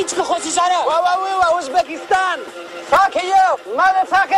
هیچ که خوشی شاره و ازبکستان. Fuck you, motherfucker.